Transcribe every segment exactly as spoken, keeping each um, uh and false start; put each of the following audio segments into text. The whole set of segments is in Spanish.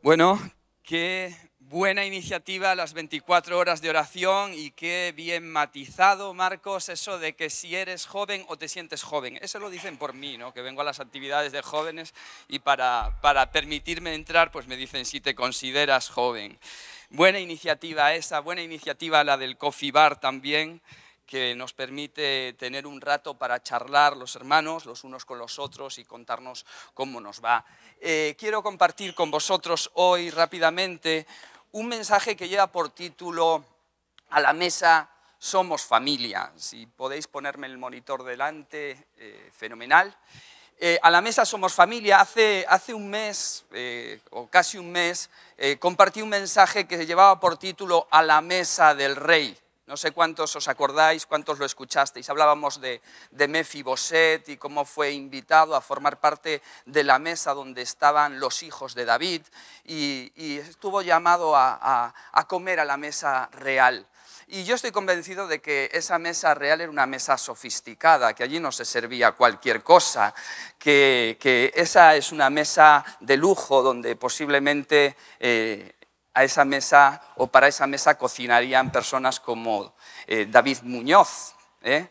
Bueno, qué buena iniciativa las veinticuatro horas de oración y qué bien matizado, Marcos, eso de que si eres joven o te sientes joven. Eso lo dicen por mí, ¿no? Que vengo a las actividades de jóvenes y para, para permitirme entrar, pues me dicen si te consideras joven. Buena iniciativa esa, buena iniciativa la del Coffee Bar también, que nos permite tener un rato para charlar los hermanos, los unos con los otros y contarnos cómo nos va. Eh, quiero compartir con vosotros hoy rápidamente un mensaje que lleva por título "A la mesa somos familia". Si podéis ponerme el monitor delante, eh, fenomenal. Eh, a la mesa somos familia. Hace, hace un mes, eh, o casi un mes, eh, compartí un mensaje que llevaba por título "A la mesa del rey". No sé cuántos os acordáis, cuántos lo escuchasteis. Hablábamos de, de Mefiboset y cómo fue invitado a formar parte de la mesa donde estaban los hijos de David y, y estuvo llamado a, a, a comer a la mesa real. Y yo estoy convencido de que esa mesa real era una mesa sofisticada, que allí no se servía cualquier cosa, que, que esa es una mesa de lujo donde posiblemente eh, a esa mesa o para esa mesa cocinarían personas como eh, David Muñoz. ¿eh?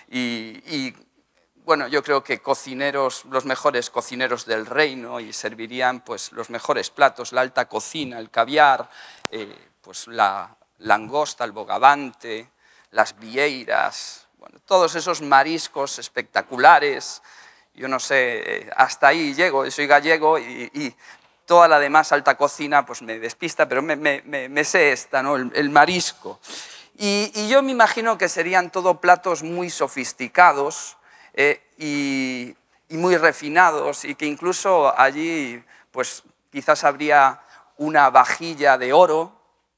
Y, y bueno, yo creo que cocineros, los mejores cocineros del reino, y servirían pues los mejores platos, la alta cocina, el caviar, eh, pues la langosta, el bogavante, las vieiras, bueno, todos esos mariscos espectaculares. Yo no sé, hasta ahí llego, soy gallego y, y toda la demás alta cocina pues me despista, pero me, me, me, me sé esta, ¿no? el, el marisco. Y, y yo me imagino que serían todo platos muy sofisticados eh, y, y muy refinados, y que incluso allí pues quizás habría una vajilla de oro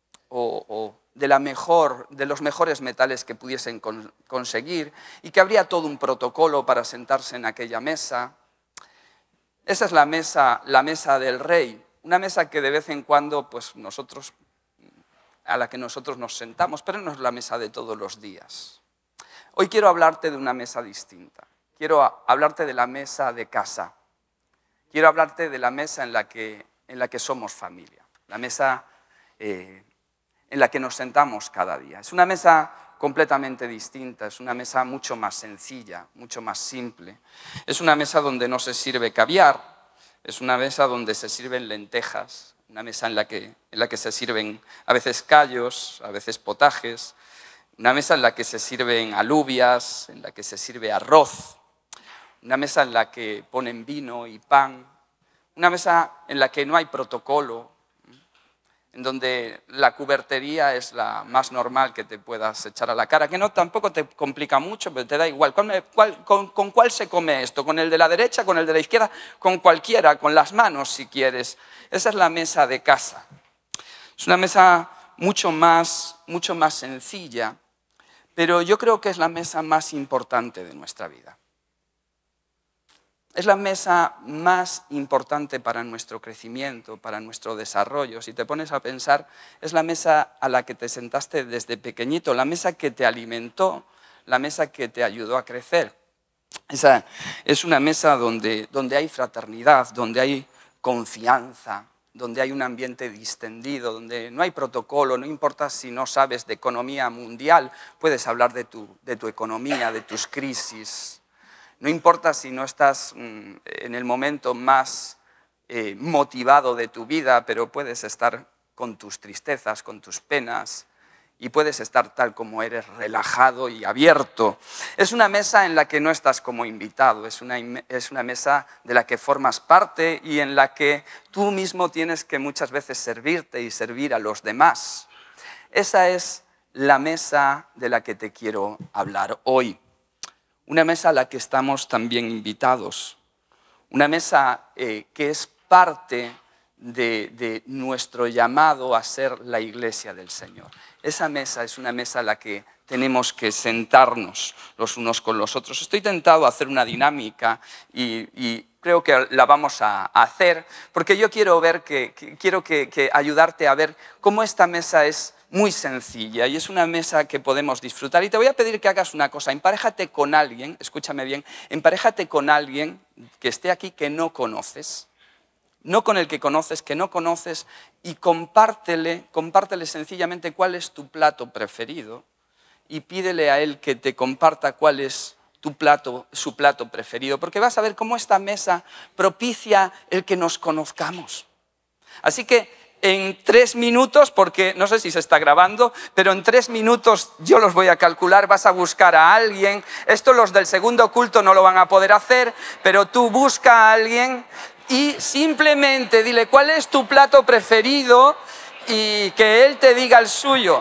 o, o de, la mejor, de los mejores metales que pudiesen con, conseguir, y que habría todo un protocolo para sentarse en aquella mesa. Esa es la mesa, la mesa del rey, una mesa que de vez en cuando pues nosotros, a la que nosotros nos sentamos, pero no es la mesa de todos los días. Hoy quiero hablarte de una mesa distinta. Quiero hablarte de la mesa de casa. Quiero hablarte de la mesa en la que, en la que somos familia, la mesa eh, en la que nos sentamos cada día. Es una mesa completamente distinta, es una mesa mucho más sencilla, mucho más simple. Es una mesa donde no se sirve caviar, es una mesa donde se sirven lentejas, una mesa en la que, en la que se sirven a veces callos, a veces potajes, una mesa en la que se sirven alubias, en la que se sirve arroz, una mesa en la que ponen vino y pan, una mesa en la que no hay protocolo, en donde la cubertería es la más normal que te puedas echar a la cara, que no tampoco te complica mucho, pero te da igual. ¿Cuál me, cuál, con, ¿Con cuál se come esto? ¿Con el de la derecha, con el de la izquierda? Con cualquiera, con las manos si quieres. Esa es la mesa de casa. Es una mesa mucho más, mucho más sencilla, pero yo creo que es la mesa más importante de nuestra vida. Es la mesa más importante para nuestro crecimiento, para nuestro desarrollo. Si te pones a pensar, es la mesa a la que te sentaste desde pequeñito, la mesa que te alimentó, la mesa que te ayudó a crecer. Esa es una mesa donde, donde hay fraternidad, donde hay confianza, donde hay un ambiente distendido, donde no hay protocolo, no importa si no sabes de economía mundial, puedes hablar de tu, de tu economía, de tus crisis. No importa si no estás en el momento más eh, motivado de tu vida, pero puedes estar con tus tristezas, con tus penas, y puedes estar tal como eres, relajado y abierto. Es una mesa en la que no estás como invitado, es una, es una mesa de la que formas parte y en la que tú mismo tienes que muchas veces servirte y servir a los demás. Esa es la mesa de la que te quiero hablar hoy. Una mesa a la que estamos también invitados, una mesa eh, que es parte de, de nuestro llamado a ser la iglesia del Señor. Esa mesa es una mesa a la que tenemos que sentarnos los unos con los otros. Estoy tentado a hacer una dinámica y, y creo que la vamos a hacer porque yo quiero, ver que, que, quiero que, que ayudarte a ver cómo esta mesa es muy sencilla y es una mesa que podemos disfrutar. Y te voy a pedir que hagas una cosa, emparéjate con alguien, escúchame bien, emparéjate con alguien que esté aquí que no conoces, no con el que conoces, que no conoces, y compártele, compártele sencillamente cuál es tu plato preferido y pídele a él que te comparta cuál es tu plato, su plato preferido, porque vas a ver cómo esta mesa propicia el que nos conozcamos. Así que en tres minutos, porque no sé si se está grabando, pero en tres minutos yo los voy a calcular, vas a buscar a alguien. Esto los del segundo culto no lo van a poder hacer, pero tú busca a alguien y simplemente dile cuál es tu plato preferido y que él te diga el suyo.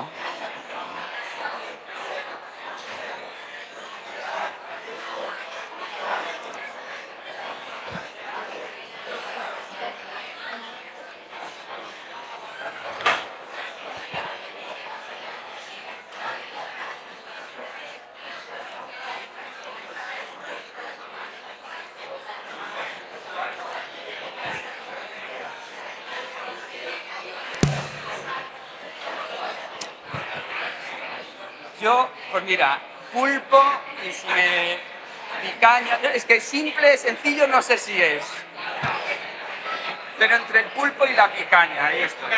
Yo, pues mira, pulpo y si me picaña, es que simple, sencillo no sé si es, pero entre el pulpo y la picaña, ahí estoy.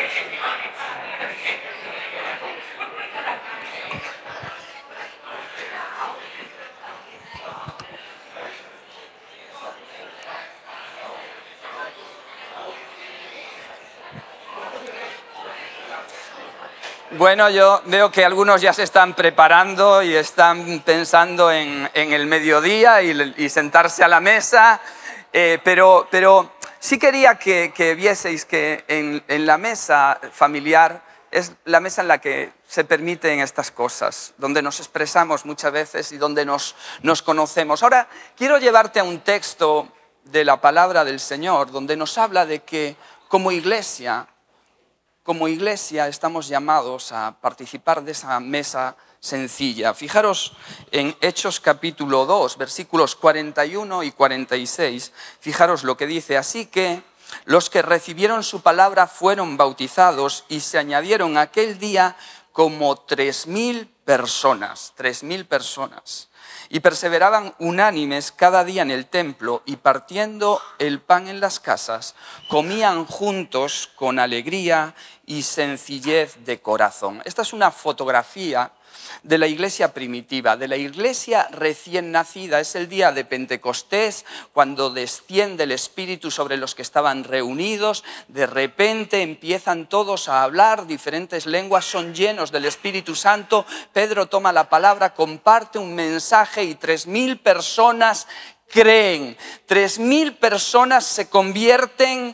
Bueno, yo veo que algunos ya se están preparando y están pensando en, en el mediodía y, y sentarse a la mesa, eh, pero, pero sí quería que, que vieseis que en, en la mesa familiar es la mesa en la que se permiten estas cosas, donde nos expresamos muchas veces y donde nos, nos conocemos. Ahora, quiero llevarte a un texto de la palabra del Señor, donde nos habla de que como iglesia, Como iglesia estamos llamados a participar de esa mesa sencilla. Fijaros en Hechos capítulo dos, versículos cuarenta y uno y cuarenta y seis. Fijaros lo que dice. Así que los que recibieron su palabra fueron bautizados y se añadieron aquel día como tres mil personas. Tres mil personas. Y perseveraban unánimes cada día en el templo y partiendo el pan en las casas, comían juntos con alegría y sencillez de corazón. Esta es una fotografía de la iglesia primitiva, de la iglesia recién nacida. Es el día de Pentecostés, cuando desciende el Espíritu sobre los que estaban reunidos. De repente empiezan todos a hablar diferentes lenguas, son llenos del Espíritu Santo. Pedro toma la palabra, comparte un mensaje y tres mil personas creen. Tres mil personas se convierten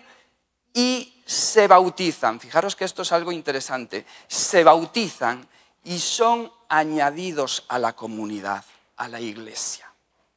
y se bautizan. Fijaros que esto es algo interesante. Se bautizan y son añadidos a la comunidad, a la iglesia.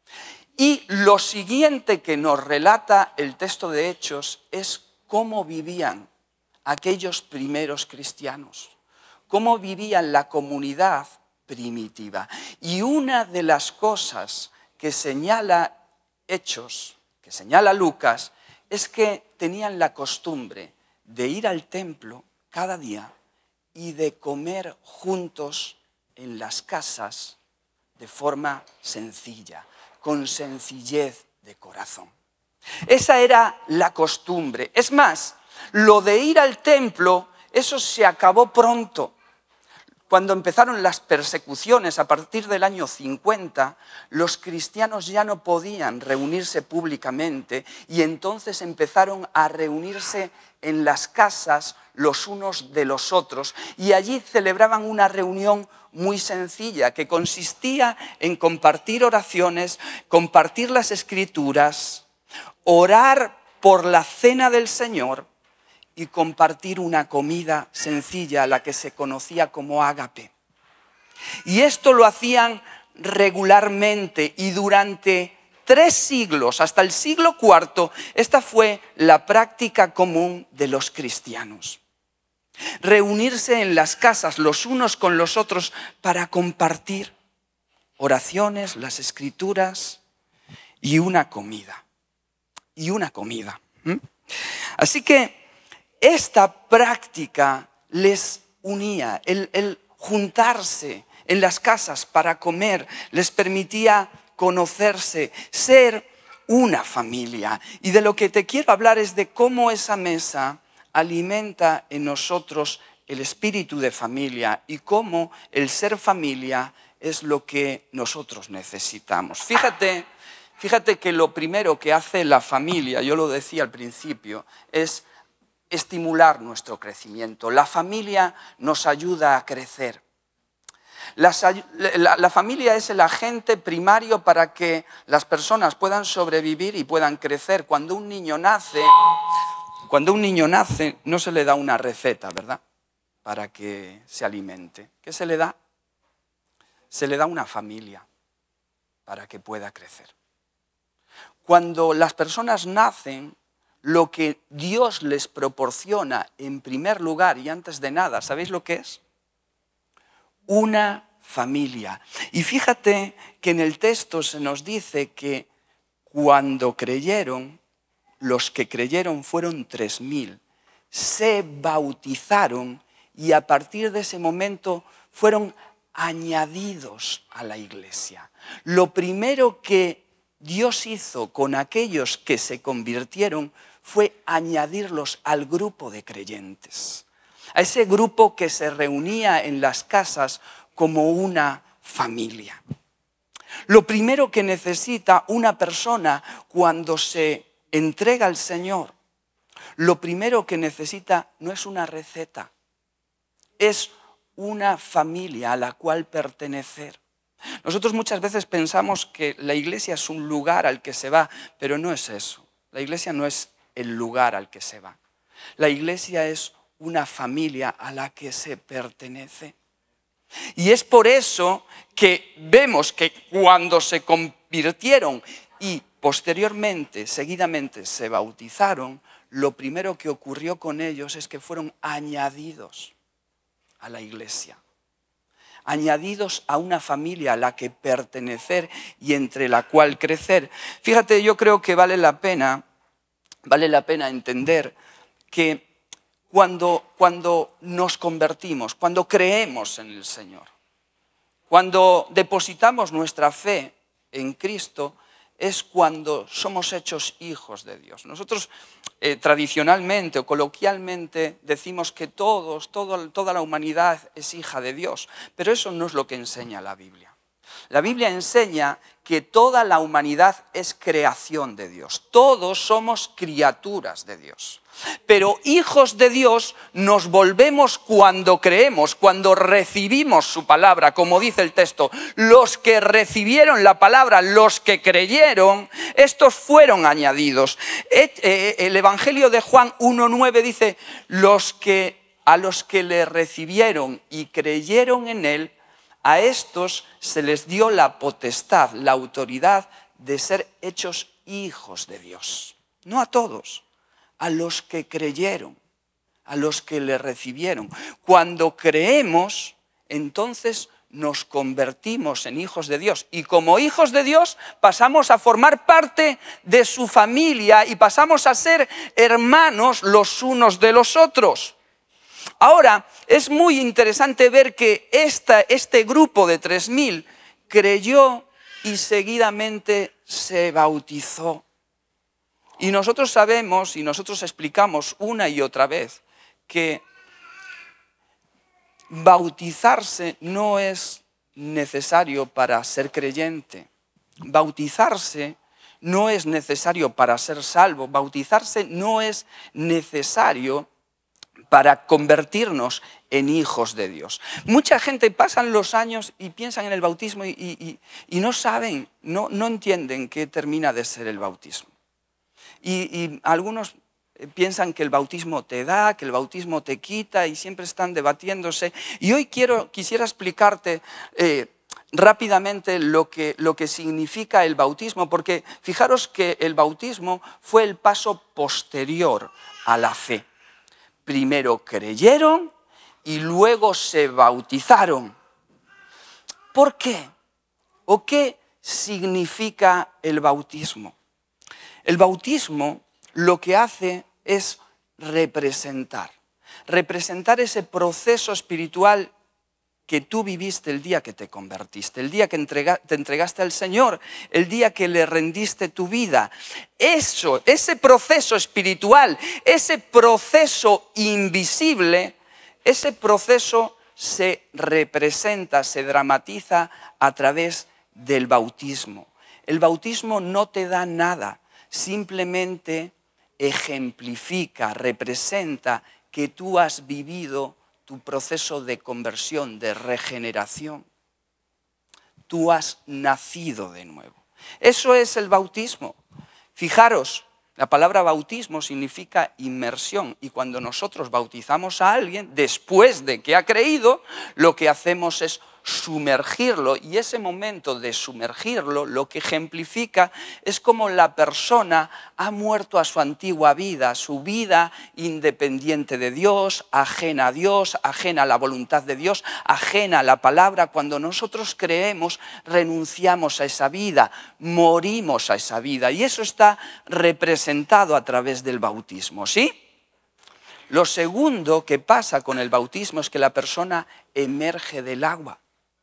Y lo siguiente que nos relata el texto de Hechos es cómo vivían aquellos primeros cristianos, cómo vivían la comunidad primitiva. Y una de las cosas que señala Hechos, que señala Lucas, es que tenían la costumbre de ir al templo cada día y de comer juntos en las casas de forma sencilla, con sencillez de corazón. Esa era la costumbre. Es más, lo de ir al templo, eso se acabó pronto. Cuando empezaron las persecuciones a partir del año cincuenta, los cristianos ya no podían reunirse públicamente y entonces empezaron a reunirse en las casas los unos de los otros y allí celebraban una reunión muy sencilla que consistía en compartir oraciones, compartir las escrituras, orar por la cena del Señor y compartir una comida sencilla, la que se conocía como ágape. Y esto lo hacían regularmente y durante tres siglos, hasta el siglo cuarto, esta fue la práctica común de los cristianos. Reunirse en las casas los unos con los otros para compartir oraciones, las escrituras y una comida. Y una comida. ¿Mm? Así que esta práctica les unía, el, el juntarse en las casas para comer les permitía conocerse, ser una familia. Y de lo que te quiero hablar es de cómo esa mesa alimenta en nosotros el espíritu de familia y cómo el ser familia es lo que nosotros necesitamos. Fíjate, fíjate que lo primero que hace la familia, yo lo decía al principio, es estimular nuestro crecimiento. La familia nos ayuda a crecer. La, la, la familia es el agente primario para que las personas puedan sobrevivir y puedan crecer. Cuando un niño nace, cuando un niño nace, no se le da una receta, ¿verdad?, para que se alimente. ¿Qué se le da? Se le da una familia para que pueda crecer. Cuando las personas nacen, lo que Dios les proporciona en primer lugar y antes de nada, ¿sabéis lo que es? Una familia. Y fíjate que en el texto se nos dice que cuando creyeron, los que creyeron fueron tres mil, se bautizaron y a partir de ese momento fueron añadidos a la iglesia. Lo primero que Dios hizo con aquellos que se convirtieron fue añadirlos al grupo de creyentes, a ese grupo que se reunía en las casas como una familia. Lo primero que necesita una persona cuando se entrega al Señor, lo primero que necesita no es una receta, es una familia a la cual pertenecer. Nosotros muchas veces pensamos que la iglesia es un lugar al que se va, pero no es eso. La iglesia no es el lugar al que se va. La iglesia es una familia a la que se pertenece. Y es por eso que vemos que cuando se convirtieron y posteriormente, seguidamente, se bautizaron, lo primero que ocurrió con ellos es que fueron añadidos a la iglesia, añadidos a una familia a la que pertenecer y entre la cual crecer. Fíjate, yo creo que vale la pena, vale la pena entender que cuando, cuando nos convertimos, cuando creemos en el Señor, cuando depositamos nuestra fe en Cristo, es cuando somos hechos hijos de Dios. Nosotros eh, tradicionalmente o coloquialmente decimos que todos, todo, toda la humanidad es hija de Dios, pero eso no es lo que enseña la Biblia. La Biblia enseña que toda la humanidad es creación de Dios. Todos somos criaturas de Dios. Pero hijos de Dios nos volvemos cuando creemos, cuando recibimos su palabra, como dice el texto. Los que recibieron la palabra, los que creyeron, estos fueron añadidos. El Evangelio de Juan uno nueve dice, los que, a los que le recibieron y creyeron en él, a estos se les dio la potestad, la autoridad de ser hechos hijos de Dios. No a todos, a los que creyeron, a los que le recibieron. Cuando creemos, entonces nos convertimos en hijos de Dios. Y como hijos de Dios pasamos a formar parte de su familia y pasamos a ser hermanos los unos de los otros. Ahora, es muy interesante ver que esta, este grupo de tres mil creyó y seguidamente se bautizó. Y nosotros sabemos y nosotros explicamos una y otra vez que bautizarse no es necesario para ser creyente. Bautizarse no es necesario para ser salvo. Bautizarse no es necesario para convertirnos en hijos de Dios. Mucha gente pasan los años y piensan en el bautismo y, y, y no saben, no, no entienden qué termina de ser el bautismo. Y, y algunos piensan que el bautismo te da, que el bautismo te quita y siempre están debatiéndose. Y hoy quiero, quisiera explicarte eh, rápidamente lo que, lo que significa el bautismo, porque fijaros que el bautismo fue el paso posterior a la fe. Primero creyeron y luego se bautizaron. ¿Por qué? ¿O qué significa el bautismo? El bautismo lo que hace es representar. Representar ese proceso espiritual que tú viviste el día que te convertiste, el día que entrega, te entregaste al Señor, el día que le rendiste tu vida. Eso, ese proceso espiritual, ese proceso invisible, ese proceso se representa, se dramatiza a través del bautismo. El bautismo no te da nada, simplemente ejemplifica, representa que tú has vivido tu proceso de conversión, de regeneración. Tú has nacido de nuevo. Eso es el bautismo. Fijaros, la palabra bautismo significa inmersión y cuando nosotros bautizamos a alguien, después de que ha creído, lo que hacemos es sumergirlo y ese momento de sumergirlo lo que ejemplifica es como la persona ha muerto a su antigua vida, su vida independiente de Dios, ajena a Dios, ajena a la voluntad de Dios, ajena a la palabra. Cuando nosotros creemos, renunciamos a esa vida, morimos a esa vida y eso está representado a través del bautismo, ¿sí? Lo segundo que pasa con el bautismo es que la persona emerge del agua,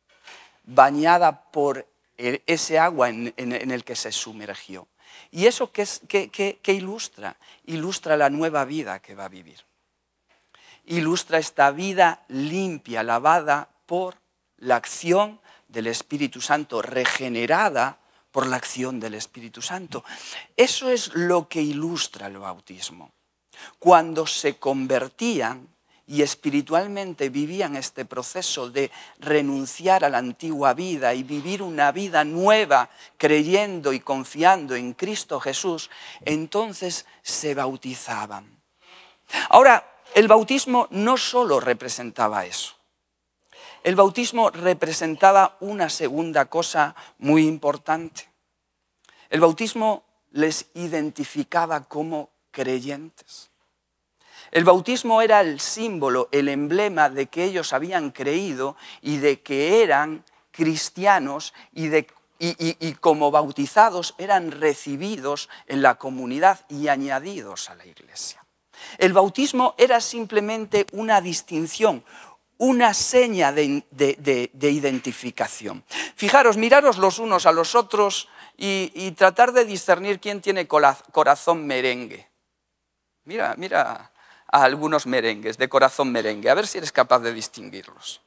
bañada por ese agua en, en, en el que se sumergió. ¿Y eso qué, es, qué, qué, qué ilustra? Ilustra la nueva vida que va a vivir. Ilustra esta vida limpia, lavada por la acción del Espíritu Santo, regenerada por la acción del Espíritu Santo. Eso es lo que ilustra el bautismo. Cuando se convertían y espiritualmente vivían este proceso de renunciar a la antigua vida y vivir una vida nueva creyendo y confiando en Cristo Jesús, entonces se bautizaban. Ahora, el bautismo no solo representaba eso. El bautismo representaba una segunda cosa muy importante. El bautismo les identificaba como creyentes. El bautismo era el símbolo, el emblema de que ellos habían creído y de que eran cristianos y, de, y, y, y como bautizados eran recibidos en la comunidad y añadidos a la iglesia. El bautismo era simplemente una distinción, una seña de, de, de, de identificación. Fijaros, miraros los unos a los otros y, y tratar de discernir quién tiene corazón merengue. Mira, mira a algunos merengues, de corazón merengue, a ver si eres capaz de distinguirlos.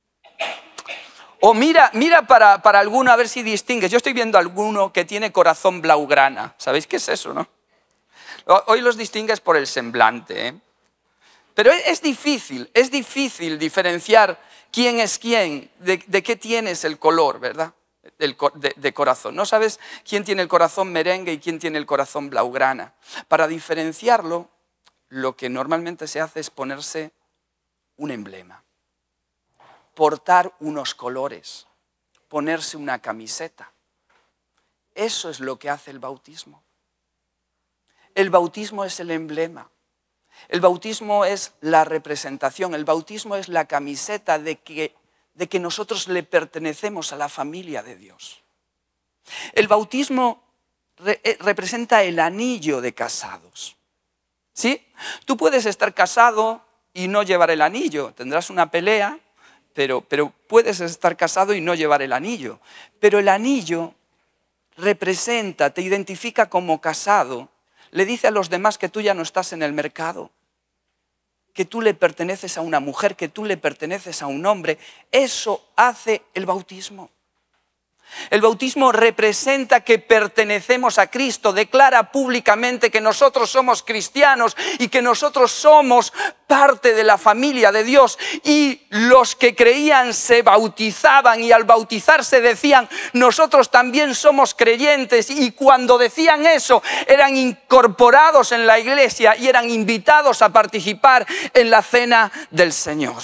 O mira, mira para, para alguno a ver si distingues. Yo estoy viendo a alguno que tiene corazón blaugrana. ¿Sabéis qué es eso, no? Hoy los distingues por el semblante, ¿eh? Pero es difícil, es difícil diferenciar quién es quién, de, de qué tienes el color, ¿verdad? De, de, de corazón. No sabes quién tiene el corazón merengue y quién tiene el corazón blaugrana. Para diferenciarlo, lo que normalmente se hace es ponerse un emblema, portar unos colores, ponerse una camiseta. Eso es lo que hace el bautismo. El bautismo es el emblema. El bautismo es la representación. El bautismo es la camiseta de que, de que nosotros le pertenecemos a la familia de Dios. El bautismo re, representa el anillo de casados. ¿Sí? Tú puedes estar casado y no llevar el anillo. Tendrás una pelea, pero, pero puedes estar casado y no llevar el anillo. Pero el anillo representa, te identifica como casado. Le dice a los demás que tú ya no estás en el mercado, que tú le perteneces a una mujer, que tú le perteneces a un hombre. Eso hace el bautismo. El bautismo representa que pertenecemos a Cristo, declara públicamente que nosotros somos cristianos y que nosotros somos parte de la familia de Dios. Y los que creían se bautizaban y al bautizarse decían, nosotros también somos creyentes. Y cuando decían eso, eran incorporados en la iglesia y eran invitados a participar en la cena del Señor.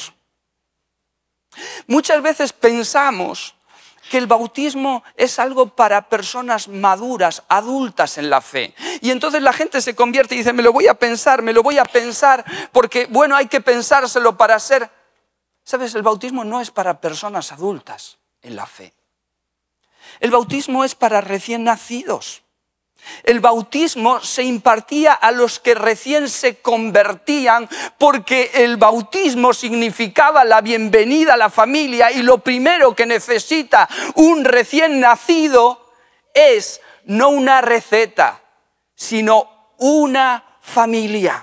Muchas veces pensamos que el bautismo es algo para personas maduras, adultas en la fe. Y entonces la gente se convierte y dice, me lo voy a pensar, me lo voy a pensar, porque bueno, hay que pensárselo para ser... ¿Sabes? El bautismo no es para personas adultas en la fe. El bautismo es para recién nacidos. El bautismo se impartía a los que recién se convertían porque el bautismo significaba la bienvenida a la familia y lo primero que necesita un recién nacido es no una receta, sino una familia.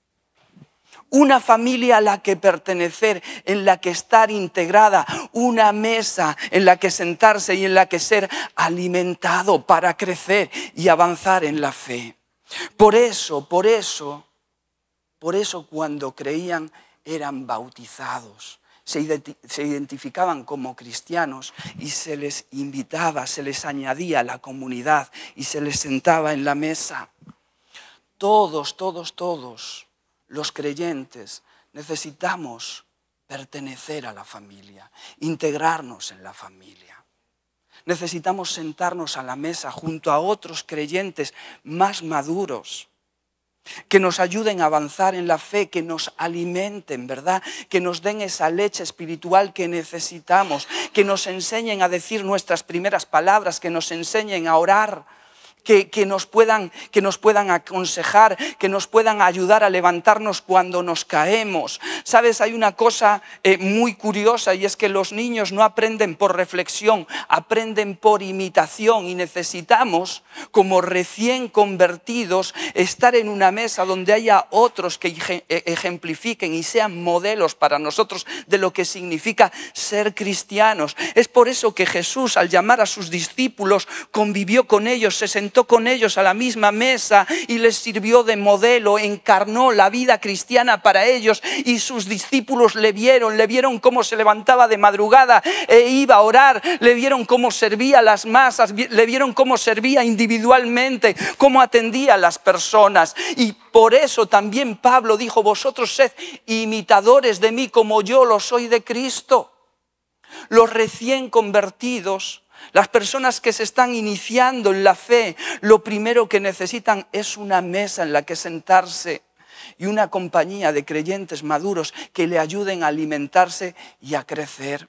Una familia a la que pertenecer, en la que estar integrada, una mesa en la que sentarse y en la que ser alimentado para crecer y avanzar en la fe. Por eso, por eso, por eso cuando creían eran bautizados, se identificaban como cristianos y se les invitaba, se les añadía a la comunidad y se les sentaba en la mesa. Todos, todos, todos. Los creyentes necesitamos pertenecer a la familia, integrarnos en la familia. Necesitamos sentarnos a la mesa junto a otros creyentes más maduros, que nos ayuden a avanzar en la fe, que nos alimenten, ¿verdad? Que nos den esa leche espiritual que necesitamos, que nos enseñen a decir nuestras primeras palabras, que nos enseñen a orar. Que, que, nos puedan, que nos puedan aconsejar, que nos puedan ayudar a levantarnos cuando nos caemos. ¿Sabes? Hay una cosa eh, muy curiosa y es que los niños no aprenden por reflexión, aprenden por imitación y necesitamos, como recién convertidos, estar en una mesa donde haya otros que ejemplifiquen y sean modelos para nosotros de lo que significa ser cristianos. Es por eso que Jesús, al llamar a sus discípulos, convivió con ellos, se sentó con ellos a la misma mesa y les sirvió de modelo, encarnó la vida cristiana para ellos y sus discípulos le vieron, le vieron cómo se levantaba de madrugada e iba a orar, le vieron cómo servía a las masas, le vieron cómo servía individualmente, cómo atendía a las personas. Y por eso también Pablo dijo: vosotros sed imitadores de mí como yo lo soy de Cristo. Los recién convertidos, las personas que se están iniciando en la fe, lo primero que necesitan es una mesa en la que sentarse y una compañía de creyentes maduros que le ayuden a alimentarse y a crecer.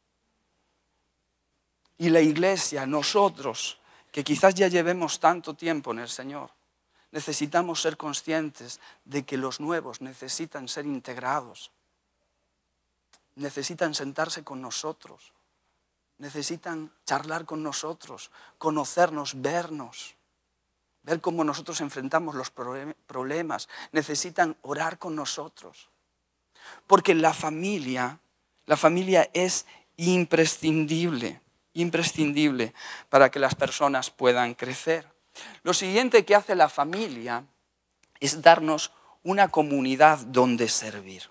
Y la iglesia, nosotros, que quizás ya llevemos tanto tiempo en el Señor, necesitamos ser conscientes de que los nuevos necesitan ser integrados, necesitan sentarse con nosotros. Necesitan charlar con nosotros, conocernos, vernos, ver cómo nosotros enfrentamos los problemas. Necesitan orar con nosotros. Porque la familia, la familia es imprescindible, imprescindible para que las personas puedan crecer. Lo siguiente que hace la familia es darnos una comunidad donde servir.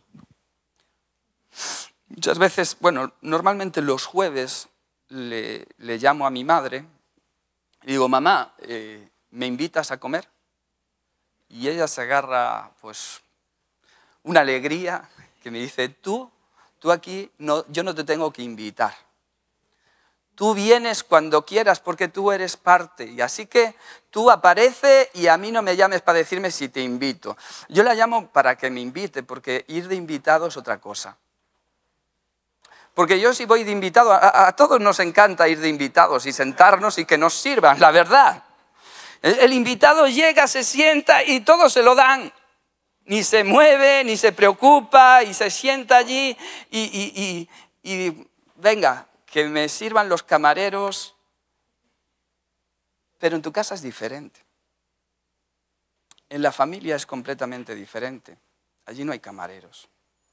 Muchas veces, bueno, normalmente los jueves le, le llamo a mi madre y digo: mamá, eh, ¿me invitas a comer? Y ella se agarra, pues, una alegría que me dice: tú, tú aquí, no, yo no te tengo que invitar. Tú vienes cuando quieras porque tú eres parte. Y así que tú aparece y a mí no me llames para decirme si te invito. Yo la llamo para que me invite, porque ir de invitado es otra cosa. Porque yo si voy de invitado, a, a todos nos encanta ir de invitados y sentarnos y que nos sirvan, la verdad. El, el invitado llega, se sienta y todos se lo dan. Ni se mueve, ni se preocupa y se sienta allí y, y, y, y venga, que me sirvan los camareros. Pero en tu casa es diferente. En la familia es completamente diferente. Allí no hay camareros.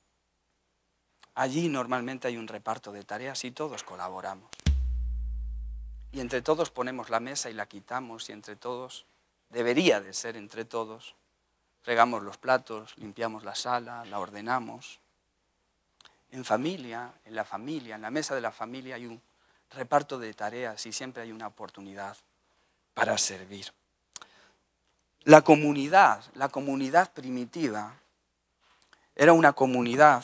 Allí normalmente hay un reparto de tareas y todos colaboramos. Y entre todos ponemos la mesa y la quitamos y entre todos, debería de ser entre todos, fregamos los platos, limpiamos la sala, la ordenamos. En familia, en la familia, en la mesa de la familia hay un reparto de tareas y siempre hay una oportunidad para servir. La comunidad, la comunidad primitiva, era una comunidad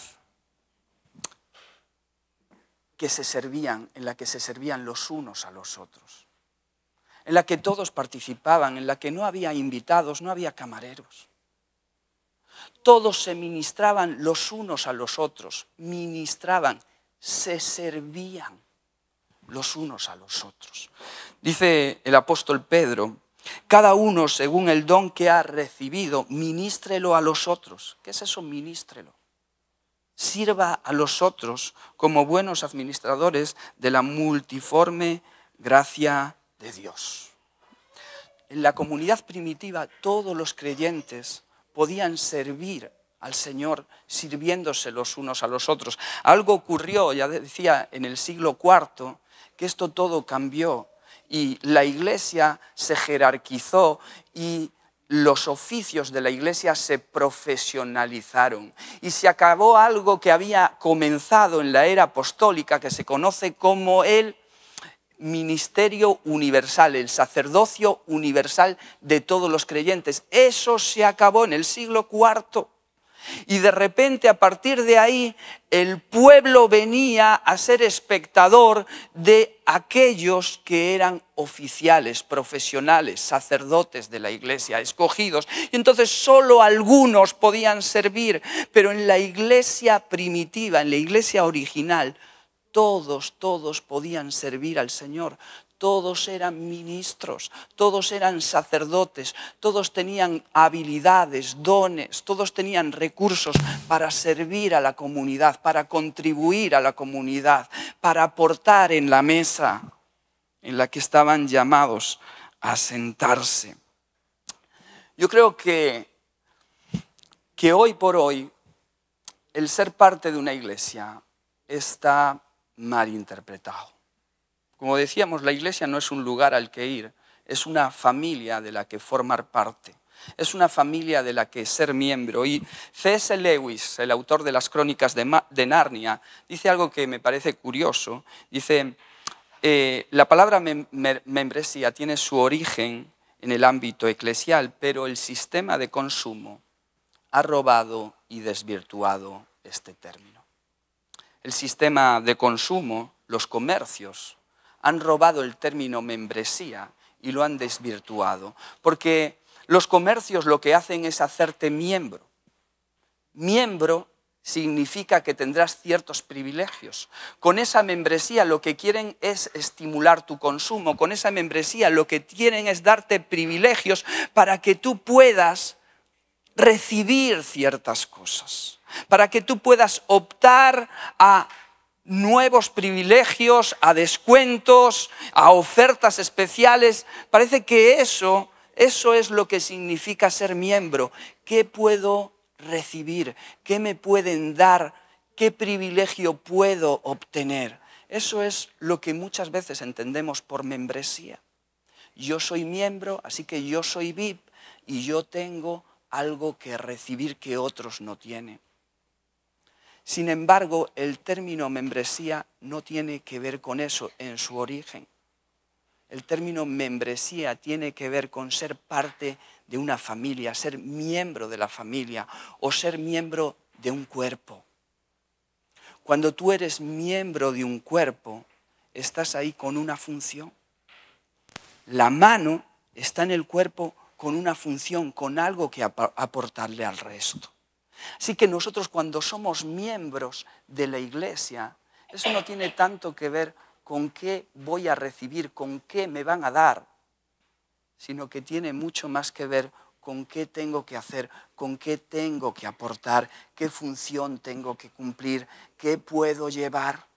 que se servían, en la que se servían los unos a los otros, en la que todos participaban, en la que no había invitados, no había camareros. Todos se ministraban los unos a los otros, ministraban, se servían los unos a los otros. Dice el apóstol Pedro Cada uno según el don que ha recibido, ministrelo a los otros. ¿Qué es eso? Ministrelo. Sirva a los otros como buenos administradores de la multiforme gracia de Dios. En la comunidad primitiva todos los creyentes podían servir al Señor sirviéndose los unos a los otros. Algo ocurrió, ya decía, en el siglo cuarto, que esto todo cambió y la iglesia se jerarquizó y los oficios de la iglesia se profesionalizaron. Y se acabó algo que había comenzado en la era apostólica, que se conoce como el ministerio universal, el sacerdocio universal de todos los creyentes. Eso se acabó en el siglo cuarto. Y de repente, a partir de ahí, el pueblo venía a ser espectador de aquellos que eran oficiales, profesionales, sacerdotes de la iglesia, escogidos. Y entonces solo algunos podían servir, pero en la iglesia primitiva, en la iglesia original, todos, todos podían servir al Señor. Todos eran ministros, todos eran sacerdotes, todos tenían habilidades, dones, todos tenían recursos para servir a la comunidad, para contribuir a la comunidad, para aportar en la mesa en la que estaban llamados a sentarse. Yo creo que, que hoy por hoy el ser parte de una iglesia está mal interpretado. Como decíamos, la iglesia no es un lugar al que ir, es una familia de la que formar parte. Es una familia de la que ser miembro. Y C S Lewis, el autor de las Crónicas de, de Narnia, dice algo que me parece curioso. Dice, eh, la palabra mem membresía tiene su origen en el ámbito eclesial, pero el sistema de consumo ha robado y desvirtuado este término. El sistema de consumo, los comercios, han robado el término membresía y lo han desvirtuado. Porque los comercios lo que hacen es hacerte miembro. Miembro significa que tendrás ciertos privilegios. Con esa membresía lo que quieren es estimular tu consumo. Con esa membresía lo que quieren es darte privilegios para que tú puedas recibir ciertas cosas. Para que tú puedas optar a nuevos privilegios, a descuentos, a ofertas especiales. Parece que eso, eso es lo que significa ser miembro. ¿Qué puedo recibir? ¿Qué me pueden dar? ¿Qué privilegio puedo obtener? Eso es lo que muchas veces entendemos por membresía. Yo soy miembro, así que yo soy V I P y yo tengo algo que recibir que otros no tienen. Sin embargo, el término membresía no tiene que ver con eso en su origen. El término membresía tiene que ver con ser parte de una familia, ser miembro de la familia o ser miembro de un cuerpo. Cuando tú eres miembro de un cuerpo, estás ahí con una función. La mano está en el cuerpo con una función, con algo que aportarle al resto. Así que nosotros cuando somos miembros de la iglesia, eso no tiene tanto que ver con qué voy a recibir, con qué me van a dar, sino que tiene mucho más que ver con qué tengo que hacer, con qué tengo que aportar, qué función tengo que cumplir, qué puedo llevar.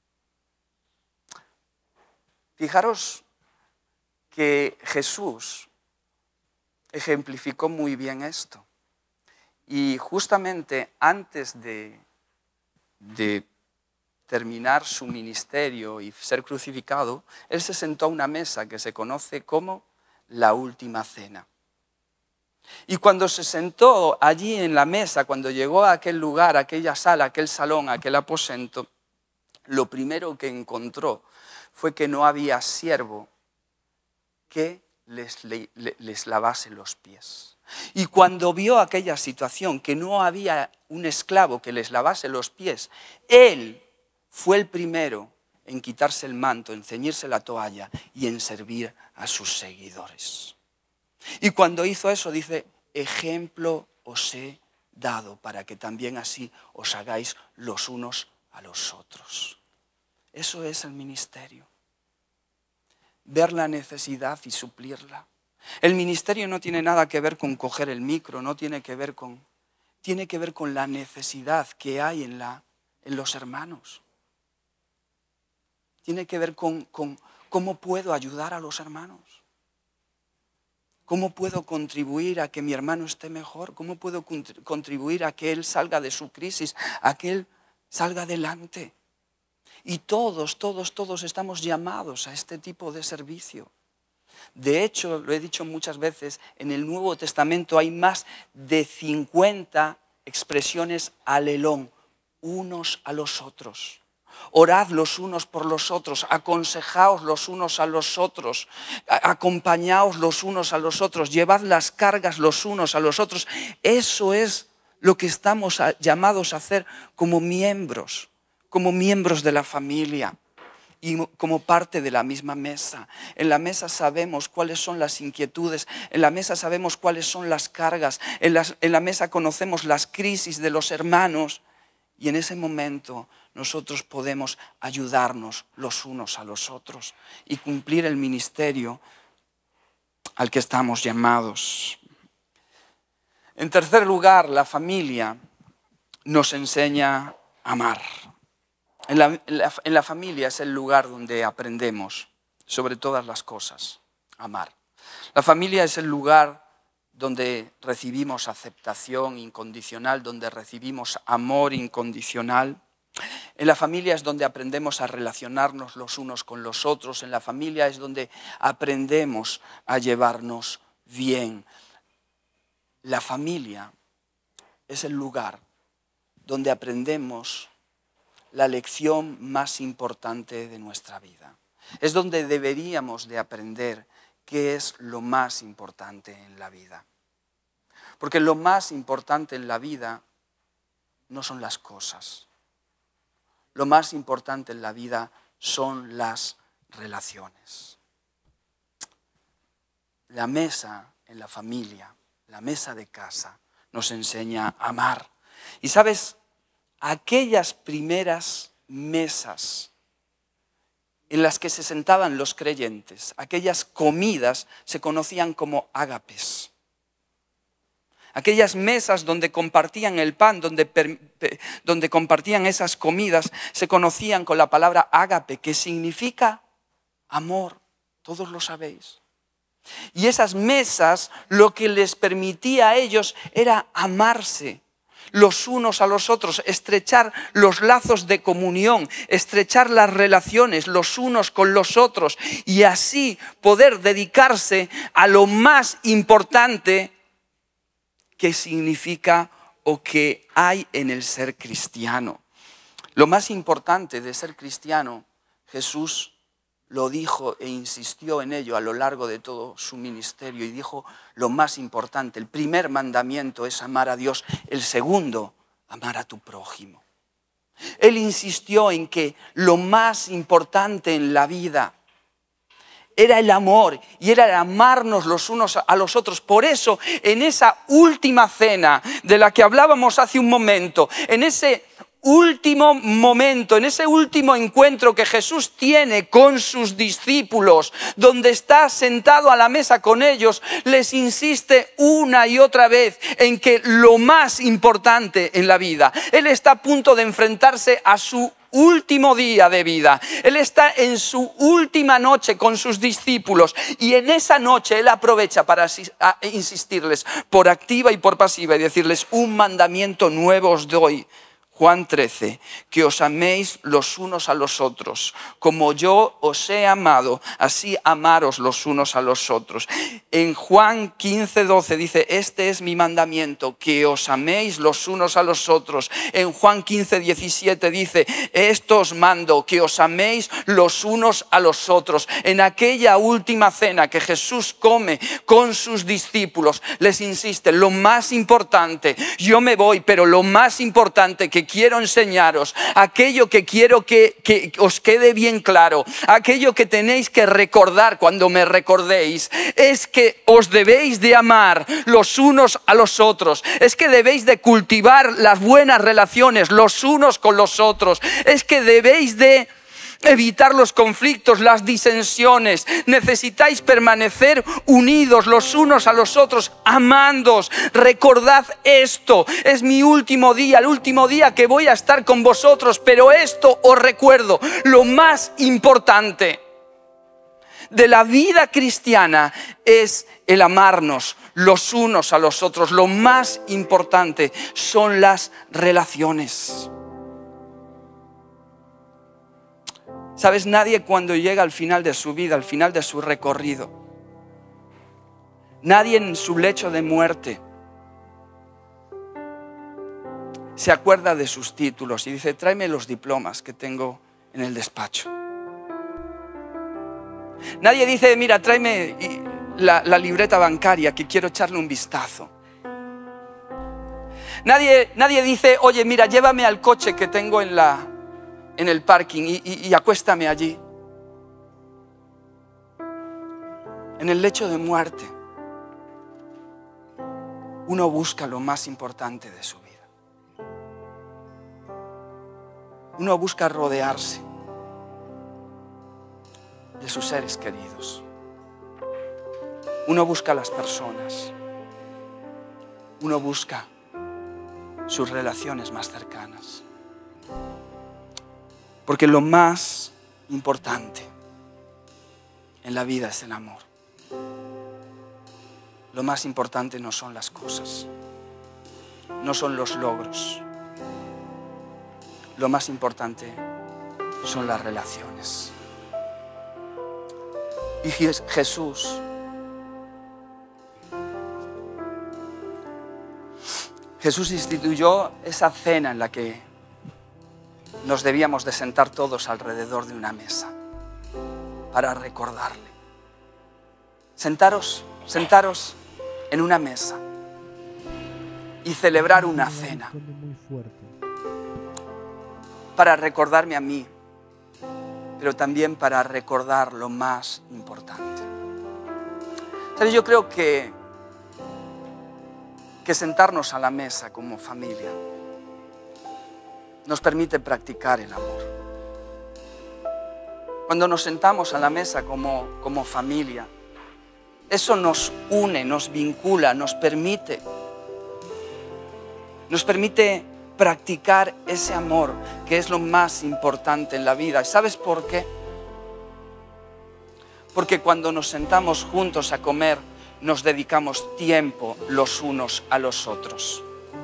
Fijaros que Jesús ejemplificó muy bien esto. Y justamente antes de, de terminar su ministerio y ser crucificado, él se sentó a una mesa que se conoce como la última cena. Y cuando se sentó allí en la mesa, cuando llegó a aquel lugar, a aquella sala, a aquel salón, a aquel aposento, lo primero que encontró fue que no había siervo que les, les lavase los pies. Y cuando vio aquella situación, que no había un esclavo que les lavase los pies, él fue el primero en quitarse el manto, en ceñirse la toalla y en servir a sus seguidores. Y cuando hizo eso, dice, ejemplo os he dado para que también así os hagáis los unos a los otros. Eso es el ministerio. Ver la necesidad y suplirla. El ministerio no tiene nada que ver con coger el micro, no tiene que ver con, tiene que ver con la necesidad que hay en, la, en los hermanos. Tiene que ver con, con cómo puedo ayudar a los hermanos. ¿Cómo puedo contribuir a que mi hermano esté mejor? ¿Cómo puedo contribuir a que él salga de su crisis, a que él salga adelante? Y todos, todos, todos estamos llamados a este tipo de servicio. De hecho, lo he dicho muchas veces, en el Nuevo Testamento hay más de cincuenta expresiones alelón, unos a los otros. Orad los unos por los otros, aconsejaos los unos a los otros, acompañaos los unos a los otros, llevad las cargas los unos a los otros. Eso es lo que estamos llamados a hacer como miembros, como miembros de la familia y como parte de la misma mesa. En la mesa sabemos cuáles son las inquietudes, en la mesa sabemos cuáles son las cargas, en, las, en la mesa conocemos las crisis de los hermanos y en ese momento nosotros podemos ayudarnos los unos a los otros y cumplir el ministerio al que estamos llamados. En tercer lugar, la familia nos enseña a amar. En la, en la, en la familia es el lugar donde aprendemos sobre todas las cosas, a amar. La familia es el lugar donde recibimos aceptación incondicional, donde recibimos amor incondicional. En la familia es donde aprendemos a relacionarnos los unos con los otros. En la familia es donde aprendemos a llevarnos bien. La familia es el lugar donde aprendemos la lección más importante de nuestra vida. Es donde deberíamos de aprender qué es lo más importante en la vida. Porque lo más importante en la vida no son las cosas. Lo más importante en la vida son las relaciones. La mesa en la familia, la mesa de casa, nos enseña a amar. Y sabes, aquellas primeras mesas en las que se sentaban los creyentes, aquellas comidas se conocían como ágapes. Aquellas mesas donde compartían el pan, donde, donde compartían esas comidas, se conocían con la palabra ágape, que significa amor. Todos lo sabéis. Y esas mesas lo que les permitía a ellos era amarse los unos a los otros, estrechar los lazos de comunión, estrechar las relaciones los unos con los otros y así poder dedicarse a lo más importante que significa o que hay en el ser cristiano. Lo más importante de ser cristiano, Jesús lo dijo e insistió en ello a lo largo de todo su ministerio y dijo lo más importante, el primer mandamiento es amar a Dios, el segundo, amar a tu prójimo. Él insistió en que lo más importante en la vida era el amor y era el amarnos los unos a los otros. Por eso, en esa última cena de la que hablábamos hace un momento, en ese último momento, en ese último encuentro que Jesús tiene con sus discípulos, donde está sentado a la mesa con ellos, les insiste una y otra vez en que lo más importante en la vida, Él está a punto de enfrentarse a su último día de vida. Él está en su última noche con sus discípulos y en esa noche Él aprovecha para insistirles por activa y por pasiva y decirles: un mandamiento nuevo os doy. Juan trece, que os améis los unos a los otros, como yo os he amado, así amaros los unos a los otros. En Juan quince, doce dice: este es mi mandamiento, que os améis los unos a los otros. En Juan quince, diecisiete dice: esto os mando, que os améis los unos a los otros. En aquella última cena que Jesús come con sus discípulos, les insiste: lo más importante, yo me voy, pero lo más importante que quiero enseñaros, aquello que quiero que, que os quede bien claro, aquello que tenéis que recordar cuando me recordéis, es que os debéis de amar los unos a los otros, es que debéis de cultivar las buenas relaciones los unos con los otros, es que debéis de evitar los conflictos, las disensiones. Necesitáis permanecer unidos los unos a los otros, amándoos. Recordad esto, es mi último día, el último día que voy a estar con vosotros, pero esto os recuerdo, lo más importante de la vida cristiana es el amarnos los unos a los otros. Lo más importante son las relaciones. ¿Sabes? Nadie cuando llega al final de su vida, al final de su recorrido, nadie en su lecho de muerte se acuerda de sus títulos y dice: tráeme los diplomas que tengo en el despacho. Nadie dice: mira, tráeme la, la libreta bancaria que quiero echarle un vistazo. Nadie, nadie dice: oye, mira, llévame al coche que tengo en la... en el parking y, y, y acuéstame allí. En el lecho de muerte, uno busca lo más importante de su vida. Uno busca rodearse de sus seres queridos. Uno busca a las personas. Uno busca sus relaciones más cercanas. Porque lo más importante en la vida es el amor. Lo más importante no son las cosas, no son los logros. Lo más importante son las relaciones. Y Jesús, Jesús instituyó esa cena en la que nos debíamos de sentar todos alrededor de una mesa para recordarle. Sentaros, sentaros en una mesa y celebrar una cena para recordarme a mí, pero también para recordar lo más importante. ¿Sabes? Yo creo que, que sentarnos a la mesa como familia nos permite practicar el amor. Cuando nos sentamos a la mesa como, como familia, eso nos une, nos vincula, nos permite, nos permite practicar ese amor que es lo más importante en la vida. ¿Y sabes por qué? Porque cuando nos sentamos juntos a comer, nos dedicamos tiempo los unos a los otros.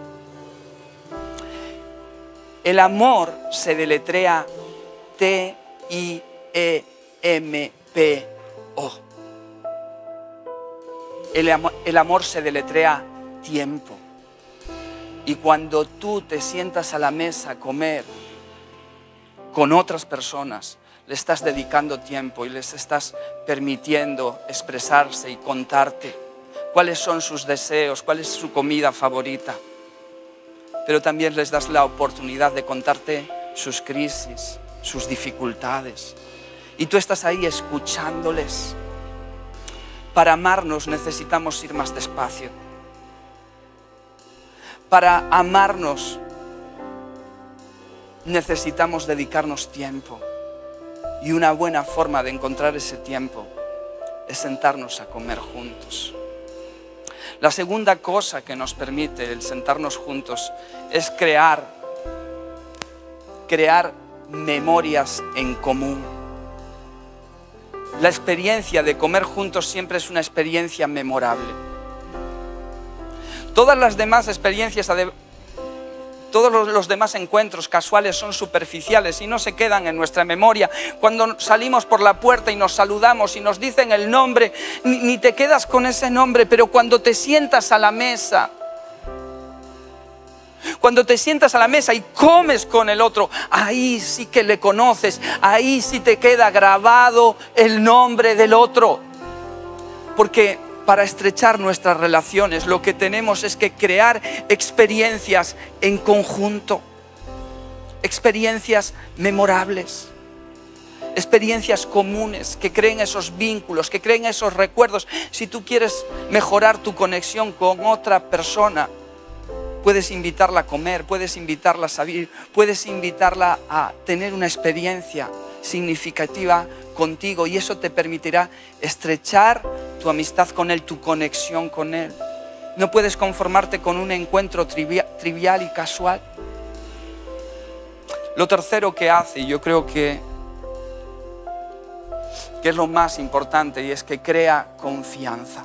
El amor se deletrea T I E M P O. El amor, el amor se deletrea tiempo. Y cuando tú te sientas a la mesa a comer con otras personas, le estás dedicando tiempo y les estás permitiendo expresarse y contarte cuáles son sus deseos, cuál es su comida favorita. Pero también les das la oportunidad de contarte sus crisis, sus dificultades. Y tú estás ahí escuchándoles. Para amarnos necesitamos ir más despacio. Para amarnos necesitamos dedicarnos tiempo. Y una buena forma de encontrar ese tiempo es sentarnos a comer juntos. La segunda cosa que nos permite el sentarnos juntos es crear, crear memorias en común. La experiencia de comer juntos siempre es una experiencia memorable. Todas las demás experiencias, todos los, los demás encuentros casuales son superficiales y no se quedan en nuestra memoria. Cuando salimos por la puerta y nos saludamos y nos dicen el nombre, ni, ni te quedas con ese nombre, pero cuando te sientas a la mesa, cuando te sientas a la mesa y comes con el otro, ahí sí que le conoces, ahí sí te queda grabado el nombre del otro. Porque para estrechar nuestras relaciones, lo que tenemos es que crear experiencias en conjunto, experiencias memorables, experiencias comunes que creen esos vínculos, que creen esos recuerdos. Si tú quieres mejorar tu conexión con otra persona, puedes invitarla a comer, puedes invitarla a salir, puedes invitarla a tener una experiencia significativa contigo y eso te permitirá estrechar tu amistad con Él, tu conexión con Él. No puedes conformarte con un encuentro trivial, trivial y casual. Lo tercero que hace, y yo creo que, que es lo más importante, y es que crea confianza.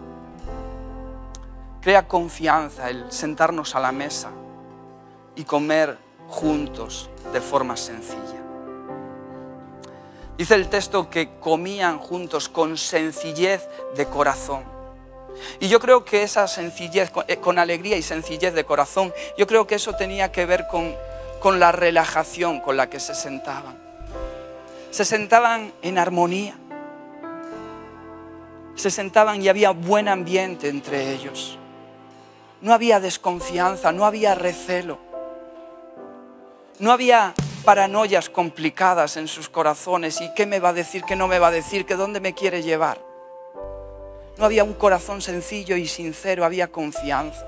Crea confianza el sentarnos a la mesa y comer juntos de forma sencilla. Dice el texto que comían juntos con sencillez de corazón. Y yo creo que esa sencillez, con alegría y sencillez de corazón, yo creo que eso tenía que ver con, con la relajación con la que se sentaban. Se sentaban en armonía. Se sentaban y había buen ambiente entre ellos. No había desconfianza, no había recelo. No había paranoias complicadas en sus corazones. ¿Y qué me va a decir, qué no me va a decir, que dónde me quiere llevar? No había un corazón sencillo y sincero, había confianza.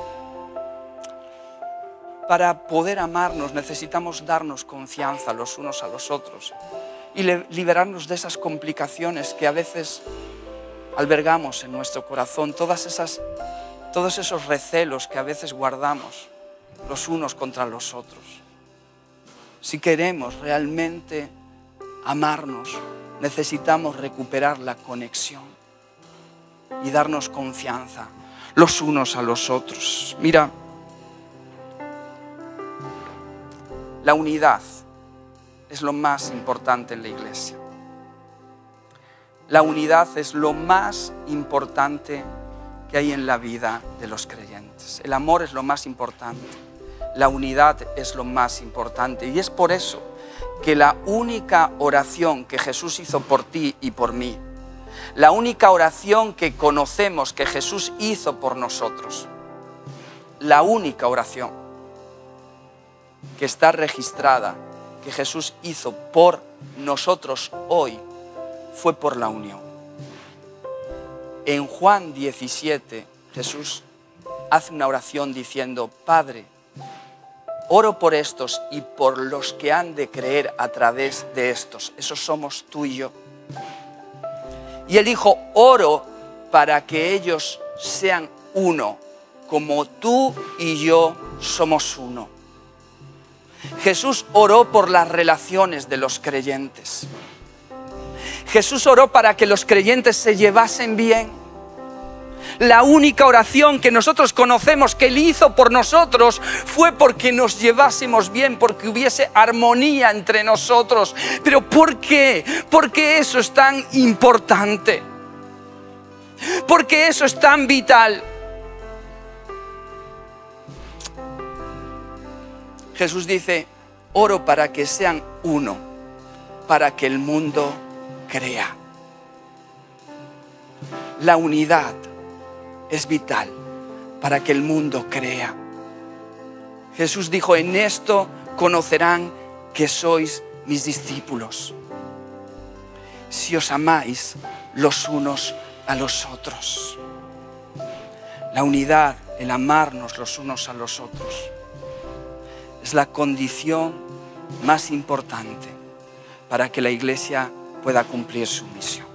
Para poder amarnos necesitamos darnos confianza los unos a los otros y liberarnos de esas complicaciones que a veces albergamos en nuestro corazón, todas esas, todos esos recelos que a veces guardamos los unos contra los otros. Si queremos realmente amarnos, necesitamos recuperar la conexión y darnos confianza los unos a los otros. Mira, la unidad es lo más importante en la iglesia. La unidad es lo más importante que hay en la vida de los creyentes. El amor es lo más importante. La unidad es lo más importante. Y es por eso que la única oración que Jesús hizo por ti y por mí, la única oración que conocemos que Jesús hizo por nosotros, la única oración que está registrada que Jesús hizo por nosotros hoy fue por la unión. En Juan diecisiete, Jesús hace una oración diciendo: Padre, oro por estos y por los que han de creer a través de estos. Esos somos tú y yo. Y Él dijo: oro para que ellos sean uno, como tú y yo somos uno. Jesús oró por las relaciones de los creyentes. Jesús oró para que los creyentes se llevasen bien. La única oración que nosotros conocemos que Él hizo por nosotros fue porque nos llevásemos bien, porque hubiese armonía entre nosotros. ¿Pero por qué? Porque eso es tan importante. Porque eso es tan vital. Jesús dice: oro para que sean uno, para que el mundo crea. La unidad es vital para que el mundo crea. Jesús dijo: en esto conocerán que sois mis discípulos, si os amáis los unos a los otros. La unidad, el amarnos los unos a los otros, es la condición más importante para que la iglesia pueda cumplir su misión.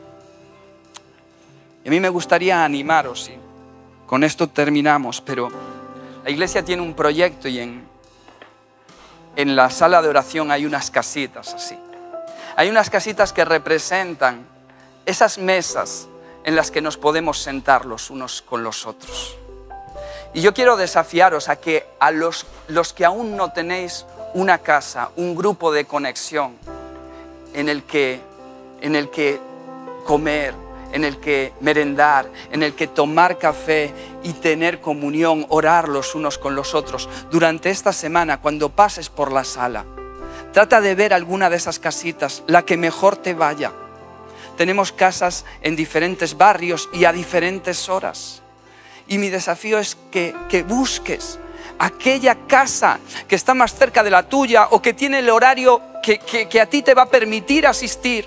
Y a mí me gustaría animaros, y con esto terminamos, pero la iglesia tiene un proyecto y en, en la sala de oración hay unas casitas así. Hay unas casitas que representan esas mesas en las que nos podemos sentar los unos con los otros. Y yo quiero desafiaros a que a los, los que aún no tenéis una casa, un grupo de conexión en el que, en el que comer, en el que merendar, en el que tomar café y tener comunión, orar los unos con los otros, durante esta semana, cuando pases por la sala, trata de ver alguna de esas casitas, la que mejor te vaya. Tenemos casas en diferentes barrios y a diferentes horas. Y mi desafío es que, que busques aquella casa que está más cerca de la tuya o que tiene el horario que, que, que a ti te va a permitir asistir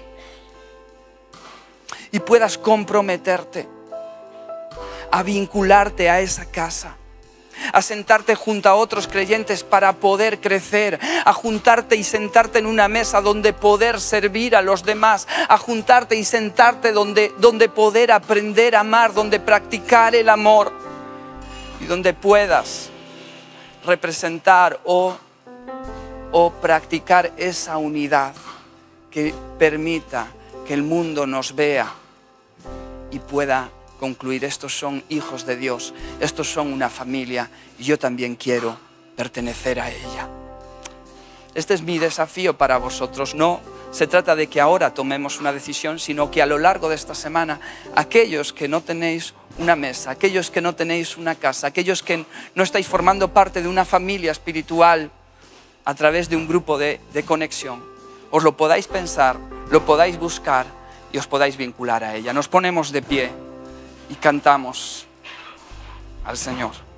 y puedas comprometerte a vincularte a esa casa, a sentarte junto a otros creyentes para poder crecer, a juntarte y sentarte en una mesa donde poder servir a los demás, a juntarte y sentarte donde, donde poder aprender a amar, donde practicar el amor y donde puedas representar o, o practicar esa unidad que permita que el mundo nos vea y pueda concluir: estos son hijos de Dios, estos son una familia y yo también quiero pertenecer a ella. Este es mi desafío para vosotros. No se trata de que ahora tomemos una decisión, sino que a lo largo de esta semana, aquellos que no tenéis una mesa, aquellos que no tenéis una casa, aquellos que no estáis formando parte de una familia espiritual a través de un grupo de, de conexión, os lo podáis pensar, lo podáis buscar y os podáis vincular a ella. Nos ponemos de pie y cantamos al Señor.